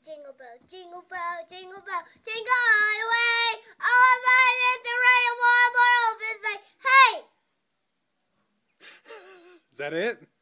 Jingle bell, jingle bell, jingle bell, jingle all the way. All of us at the rail, one more open say, hey! Is that it?